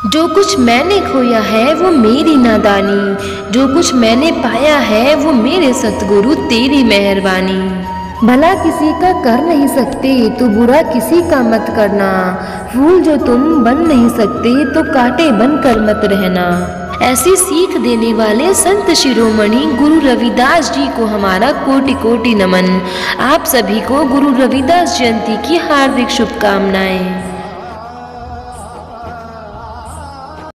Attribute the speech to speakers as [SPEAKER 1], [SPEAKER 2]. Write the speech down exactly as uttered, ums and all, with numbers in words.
[SPEAKER 1] जो कुछ मैंने खोया है वो मेरी नादानी, जो कुछ मैंने पाया है वो मेरे सतगुरु तेरी मेहरबानी। भला किसी का कर नहीं सकते तो बुरा किसी का मत करना, फूल जो तुम बन नहीं सकते तो कांटे बनकर मत रहना। ऐसी सीख देने वाले संत शिरोमणि गुरु रविदास जी को हमारा कोटि कोटि नमन। आप सभी को गुरु रविदास जयंती की हार्दिक शुभकामनाएं।